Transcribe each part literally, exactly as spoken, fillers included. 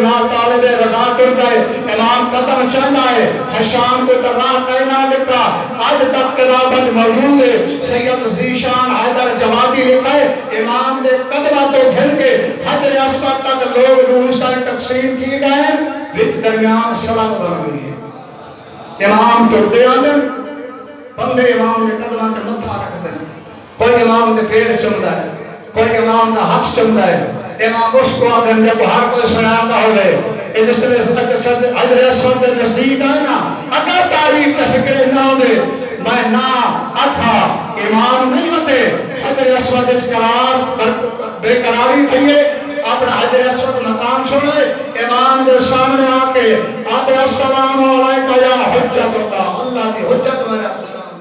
نال طالب رضا کرتا ہے امام قدم چاہنا ہے حشام کو تراہ کہنا لکھا آج تک کتابت موجود ہے سید ذیشان حیدر جوادی لکھا ہے امام دے قدمہ تو گھر کے حضر اسود تک لوگ دوسرے تقسیم تھی گئے وچ درمیان سلام ظلم ہوئی ہے امام ٹرتے آدھیں بندے امام دے قدمہ کے متھا رکھتے ہیں کوئی امام دے پیر چمدہ ہے کوئی امام دا حق چمدہ ہے امام اس کو آدھیں جب ہر کوئی سناندہ ہو گئے اس طرح سے حضر اسود دے نزدیک آئے نا اگر تاریخ کا فکر نہ ہو دے میں نہ اکھا امام نہیں ہوتے حضر اسود قرار بے قراری تھیے اپنا حضر اسود مقام چھوڑے امام دے سامنے آکے آتے السلام علیکہ یا حجت اللہ اللہ کی حجت میرا السلام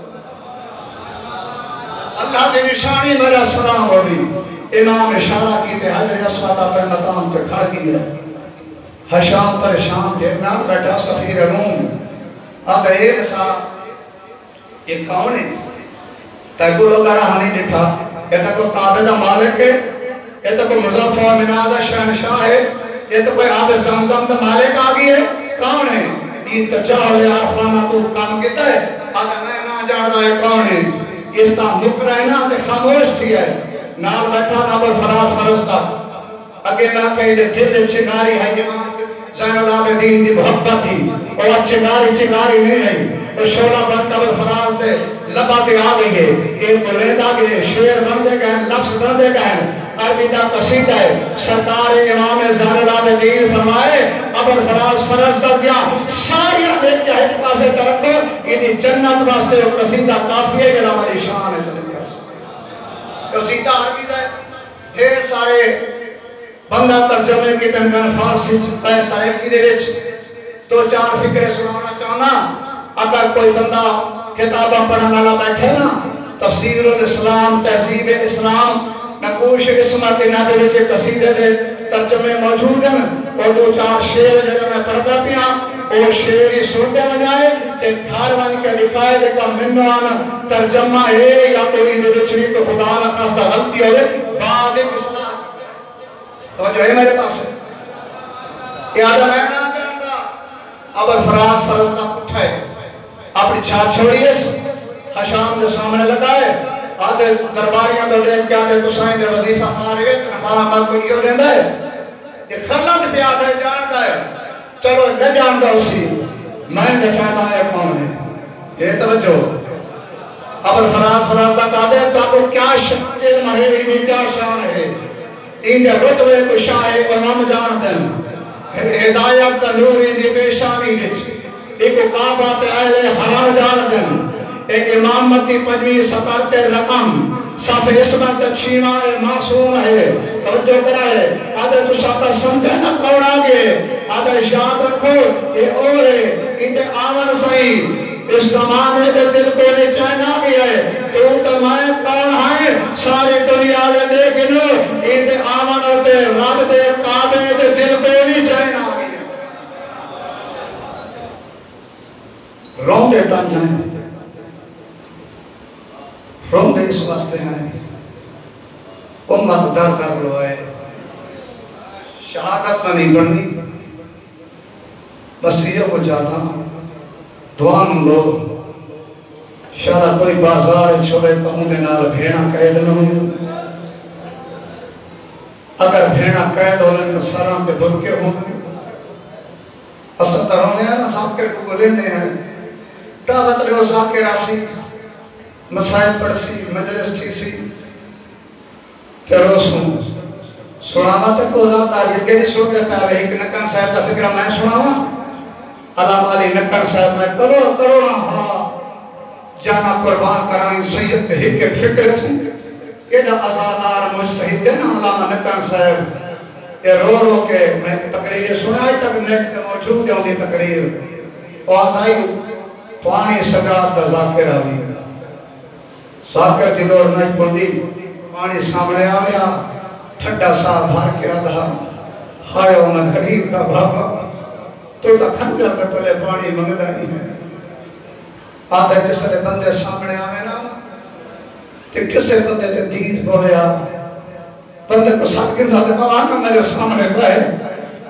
اللہ کی نشانی میرا السلام ہوگی امام اشارہ کی تے حضر اسود اپنے مقام تے کھڑ گئی ہے حشام پریشان تھے نہ بیٹھا سفیر روم آتے ایک ساتھ یہ کون ہے تیکو لوگ رہانی ڈٹھا یہ تو کوئی قابل مالک ہے یہ تو کوئی مظفر منادہ شہنشاہ ہے یہ تو کوئی آب زمزم دا مالک آگئی ہے کون ہے یہ تجاہل عرفانہ تو کام کیتا ہے آگا میں نہ جانا ہے کون ہے اس تا مکرائنہ تے خاموش تھی ہے نال بیٹھا نابل فراز فرستہ اگے میں کہی دے دل چنگاری ہے امام زین العابدین دی محبت تھی اور چنگاری چنگاری نہیں رہی اور شولہ بن قبل فراز دے لباتے آگئے گئے ایک بلید آگئے شیر بن دے گئے لفظ بن دے گئے عربی دا قصیدہ ہے سرکار امام زین العابدین فرمائے ابو الفراز فرض کر دیا ساری دیکھ کے ایک پاسے ترکھو یہ جنت واسطے قصیدہ کافی ہے یہ ہماری شان ہے چلے کر قصیدہ عربی ہے ڈھیر سارے بندہ ترجمے کی تنگان فارسی قید صاحب کی دے وچ دو چار فکرے سنانا چاہنا اگر کوئی بندہ کتابہ پڑھنے والا بیٹھے نا تفسیر الاسلام تہذیب اسلام نقوش اسمہ کے نادے وچ قصیدے دے ترجمے موجود ہیں اور دو چار شعر جڑے میں پڑھتا پیا وہ شعر ہی سنتے بجائے تے گھر بن کے لکھائے لکھا منوان ترجمہ ہے یا کوئی دے وچ کو خدا نہ خاصہ غلطی ہوئے بعد اسلام تو جو ہے میرے پاس ہے یہ آدھا میں نہ جانتا اب الفراز فرض نہ اٹھائے اپنی چھاٹ چھوڑیے حشام جو سامنے لگائے آدھے درباریاں تو لے کیا دے کسائیں دے وظیفہ خارے تنخواہ عمل کو یہ لیندہ ہے یہ خلط پہ آدھا ہے جانتا ہے چلو نہ جانتا اسی میں نے سائنہ آیا کون ہے یہ توجہ اب الفراز فرض نہ کہا دے تو آپ کو کیا علم ہے انہیں کیا شان ہے ان کے رتبے کو شاہ امام جانتے ہیں ہدایت کا نوری دی پیشانی وچ ایک کعبہ اہل حرام جانتے ہیں ایک امامتی پنجوی ستارت رقم صف اسمت چھیمہ معصوم ہے توجہ کرا ہے آدھے تو ساتھ سمجھے نہ کون آگے آدھے یاد رکھو یہ اور ہے ان کے آمن صحیح اس زمانے کے دل کو نہیں چاہنا بھی ہے تو تمہیں کون ہے ساری دنیا لے دیکھنو ان دے آمن ہوتے رب دے کعبے دے دل کو نہیں چاہنا بھی ہے رون دیتا ہیں رون دے اس واسطے ہیں امت در کر لو ہے شہادت میں نہیں پڑھنی مسیح کو جاتا ہوں دعا منگو شاید کوئی بازار چھوڑے کموں دے نال بھیڑا قید نہ ہوں اگر بھیڑا قید ہونے تو سران تے برکے ہوں اصل ترونے ہیں نا ساکر کو بلینے ہیں دعوت لے ہو ساکر آسی مسائل پڑسی مجلس تھی سی تیروس ہوں سناما تک کو ذات آر یہ کہ سن کے پہوے ایک نکن صاحب دا فکرہ میں سناما علام علی نکر صاحب میں کرو کرو ہاں جانا قربان کرائیں سید ہک ایک فکر تھی یہ دا ازادار مجتہد ہے نا علامہ نکر صاحب یہ رو رو کے میں تقریر سنائی تک نیٹ کے موجود ہے ہوندی تقریر وہ آتائی پانی سجاد دا ذاکر آوی ذاکر دلور نہیں پوندی پانی سامنے آویا ٹھڈا سا بھار کے آدھا ہائے میں خریب دا بھابا تو تا خنجر کا تلے پانی منگدہ ہی ہے آدھے جس طرح بندے سامنے آمیں نا کہ کسے بندے تے دید بولیا بندے کو ساتھ کے ساتھ آنا میرے سامنے گئے تو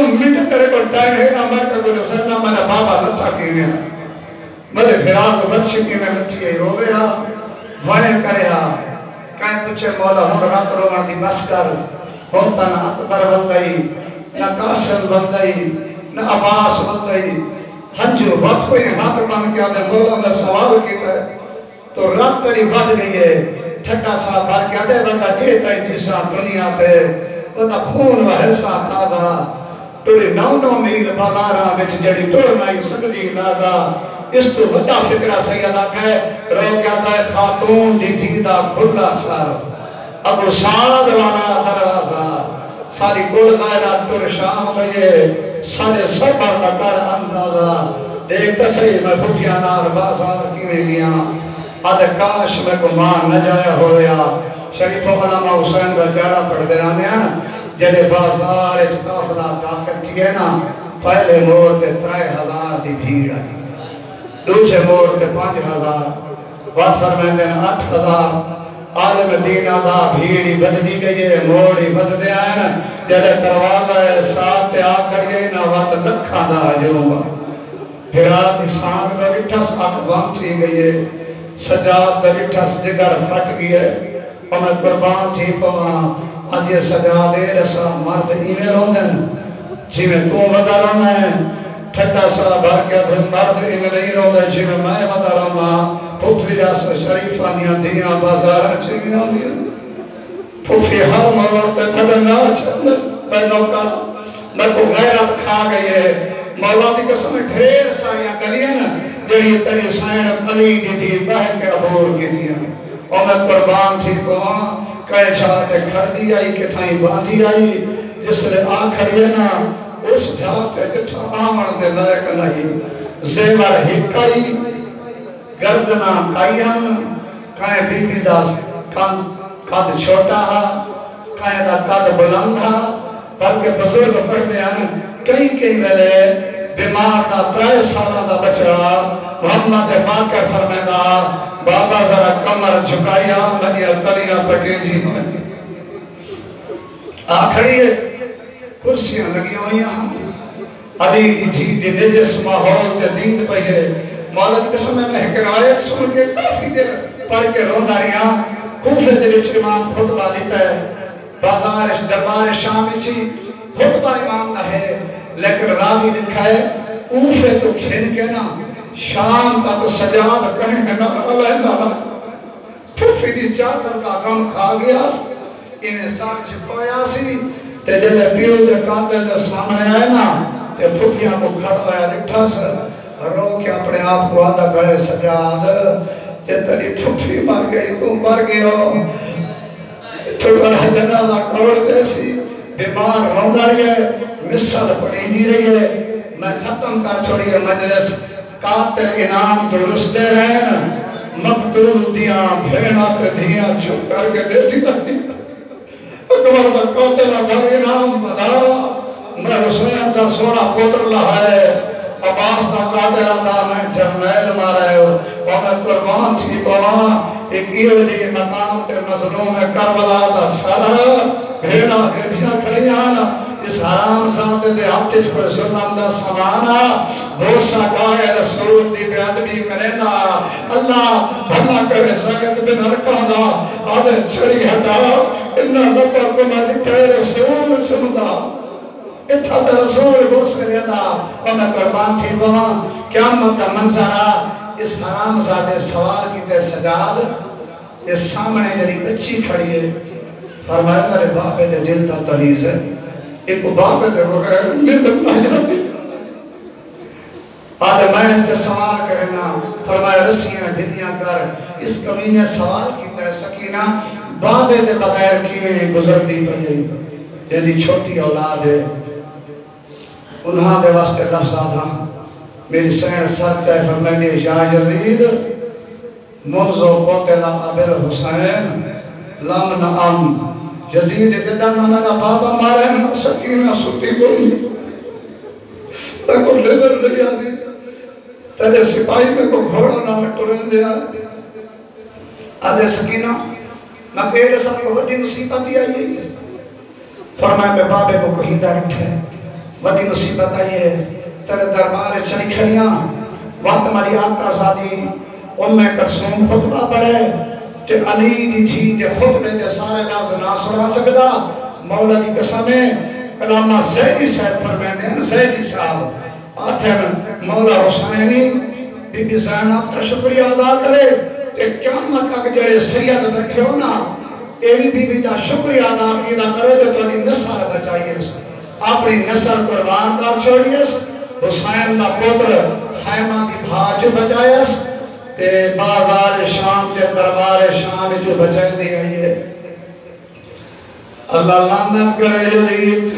منٹ تیرے کو ٹائم ہے نا میں کہ گلے سینا میں نے بابا لتا کی میں ملے پھرا کو بچی کی میں لتی ہے رو رہا وائن کریا کہیں پچھے مولا ہون رات روان دی بس کر ہوتا نہ اکبر بندائی نہ قاسم بندائی نہ عباس بندائی ہنجو وقت کوئی ہاتھ بان کیا دے مولا میں سوال کیتا ہے تو رات تری وقت گئی ہے ٹھٹا سا بھر کیا دے بندہ دیتا ہے جیسا دنیا تے بندہ خون و حصہ تازہ توڑی نو نو میل بازارہ بچ جڑی ٹور نائی سکتی نازا اس تو وڈا فکرہ سیدہ کہے رو کیا دائے خاتون دی تھی دا کھلا سار ابو سعد والا دروازہ ساری گل غیرہ ٹور شام گئے سارے سبر لکر اندازہ ایک تسہی میں خفیہ نار بازار کی میں گیا آدھے کاش میں کو ماں نہ جایا ہویا شریف و علامہ حسین کا جاڑا پڑھ دے رہنے ہیں نا جلے بازار اچھ کافلہ داخل تھی ہے نا پہلے مور تے ترائے ہزار دی بھیڑ آئی دوچے مور تے پانچ ہزار وقت فرمائیں ہیں آٹھ ہزار عالم دین آدھا بھیڑی بچ دی گئی ہے موڑی بچ دے آئے نا جلے تروازہ ہے ساتھ تے آکر گئی نا وقت لکھا دا جو پھر آدھی سانگ دا گٹھس اکوام تھی گئی ہے سجاد دا گٹھس جگر پھٹ گئی ہے اور میں قربان تھی پوہاں آج یہ سجادے رسا مرد ایمیں روندن جی میں تو ودا رونا ہے ٹھٹا سا بھر کیا دھن مرد ایمیں نہیں روندہ جی میں میں ودا رونا پھوپی جاسا شریفانیاں دیاں بازارہ چیمیاں دیاں پھوپی ہر موڑ پہ تھڑنا چندر میں نوکا میں کو غیرت کھا گئی ہے مولا دی قسم ڈھیر ساریاں گلیاں نا جڑی تری سائن علی دی تھی بہ کے عبور کی تھی اور میں قربان تھی پوہاں کہے چھاتے کھڑ دی آئی کہ تھائیں باندھی آئی جس نے آکھر یہ نا اس جاتے جتھا آمن دے لائق نہیں زیور ہکائی گردنا کائیم کہیں بی بی داس قد چھوٹا ہا کہیں دا قد بلند ہا بلکہ بزرگ پڑھ دے آنے کئی کئی ویلے بیمار دا ترائے سالہ دا بچڑا محمد باکر فرمیدہ بابا ذرا کمر جھکایا منی تلیاں پٹے دی آخری کرسیاں لگی ہوئی ہیں علی دی تھی دی نجس ماحول دے دین پہے مولا دی قسم میں ایک روایت سن کے کافی دیر پڑھ کے روندہ رہا کوفے دے وچ امام خطبہ دیتا ہے بازار دربار شامی تھی خطبہ امام نہ ہے لیکن راوی لکھا ہے کوفے تو کھین کے نا شام تک سجاد کہیں گے نا علیہ اللہ پھوپی دی چادر کا غم کھا گیا انہیں سار چھپایا سی تے جلے پیو دے کاندے دے سامنے آئے نا تے پھوپیاں کو کھڑا ہے لٹھا سے رو کے اپنے آپ کو آدھا کرے سجاد کہ تری پھوپی مر گئی تو مر گئی ہو تو بڑا جنازہ کروڑ جیسی بیمار روندہ رہی ہے مثال پڑی دی رہی ہے میں ختم کر چھوڑی ہے مجلس قاتل انعام درستے رہن مقتول دیاں بھینات دیاں چھپ کر کے دیتی رہی اکبر دا قاتل ادھر انعام بدا میں حسین دا سونا پوتر لہائے عباس دا قاتل دا میں جرمیل مارے اور میں قربان تھی بوہاں ایک ایولی مقام تے مظلوم کربلا دا سارا بھیڑا گھٹیاں کھڑیاں اس حرام ساتھ دے ہاتھ پر سنم دا سمانا بھوشا گائے رسول دی بیادبی کرینا اللہ بھلا کرے سید بن ارکان دا آدھے چھڑی ہٹا انہا لبا کو میں لکھے رسول چمدہ اتھا تے رسول بھوش کرے دا اور میں قربان تھی بہاں قیامت دا منظرہ اس حرام ساتھ سوال کی تے سجاد اس سامنے جنی بچی کھڑی ہے فرمایا میرے باپے دے دل دا تریز ہے ایک باپے دے بغیر ملت اللہ جاتی آدھے میں اس تے سوال کرنا فرمایا رسیاں دنیا کر اس کمینے سوال کیتا ہے سکینہ باپے دے بغیر کیویں گزر دی پڑی یعنی چھوٹی اولاد ہے انہاں دے واسطے لفظ آدھا میری سین سر چاہے فرمائے یا یزید منذو قتل ابل حسین لم نعم یزید جدہ نہ میرا بابا مارے نا سکینہ سوٹی کوئی میں کو لیدر لیا دی تیرے سپاہی میں کو گھوڑا نہ ٹرین دیا آدھے سکینہ میں پہلے سال کو بڑی مصیبت ہی آئی فرمائے میں بابے کو کہیں دا رکھے وڈی مصیبت آئی ہے تیرے دربار چلی کھڑیاں وقت مری آتا زادی ام کلثوم خطبہ پڑھے تے علی دی تھی دے خطبے دے سارے لفظ نہ سنا سکدا مولا دی قسم ہے علامہ زیدی صاحب فرماتے ہیں زیدی صاحب آتے ہیں مولا حسینی بی بی زینب تا شکریہ ادا کرے تے قیامت تک جڑے سید بیٹھے ہو نا ایوی بی بی دا شکریہ ادا کینا کرے تے تو نسل بچائیے اپنی نسل قربان کر چھوڑیے حسین دا پتر خیمہ دی بھاج بچائے تے بازار شام تے دربار شام جو بچائیں دی آئیے اللہ لندن کرے جدید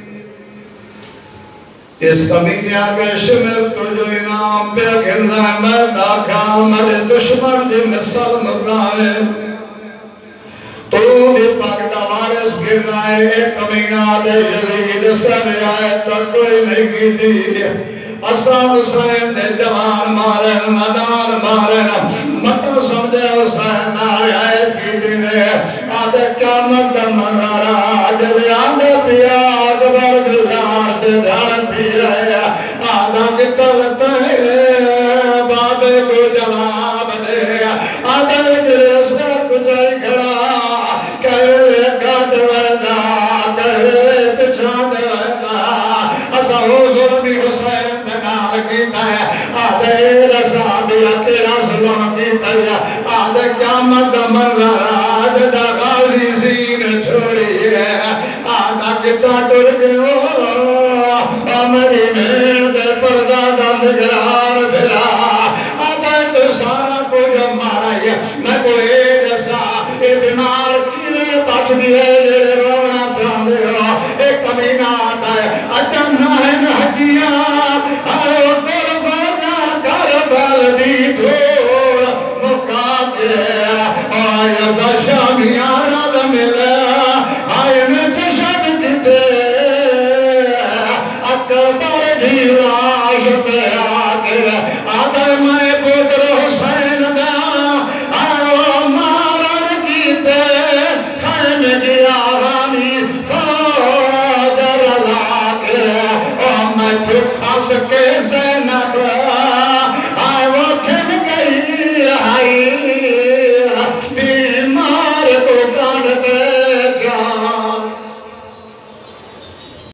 اس کمینے آگے شمل تو جو انام پہ گرنا ہے میں تاکہ میرے دشمن دی نسل مقامے تو دی پاک دا وارث گرنا ہے ایک کمینہ دے جدید سر آئے تک کوئی نہیں کی تھی اسان حسین دے جوان مارن مدار مارن مطا سمجھے حسین نار آئے کی دینے آدھے قیامت دا منظرہ جلے آدھے پیا اکبر گلاش دے جھان پیا آدھا کی طلت ہے بابے کو جواب دے آدھے جلے سر کچھائی کھڑا کہے گھٹ ویدہ کہے پچھا دے ویدہ اسا حضور بھی حسین کیتا ہے آدھے رسا دیا تیرا ظلم کیتا ہے آدھے قیامت منظر آدھے دا غازی زین چھوڑی ہے آدھا کتا ٹر گئے